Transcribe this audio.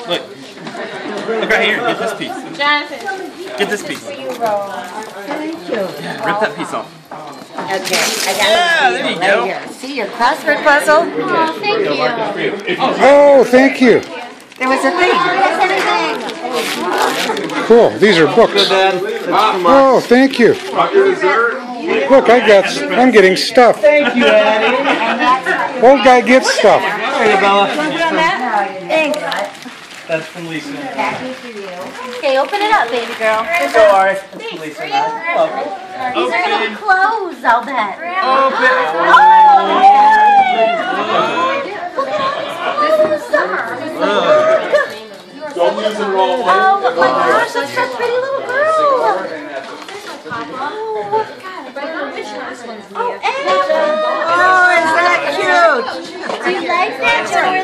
Look. Look right here. Get this piece. Jonathan. Get this piece. For you, Rose. Thank you. Yeah, rip that piece off. Okay, I got it. Yeah, there you go. Right here. See your crossword puzzle? Oh, thank you. Oh, thank you. There was a thing. Cool. These are books. Oh, thank you. Look, I'm getting stuff. Thank you, Addie. Old guy gets stuff. There you, Bella. Thanks. That's from Lisa. Okay, open it up, baby girl. So Art, that's from Lisa. Welcome. These are going to close, I'll bet. Open. Don't use and roll. Oh my gosh, that's such a pretty little girl. Oh, Oh, is that cute? do you like that? Do you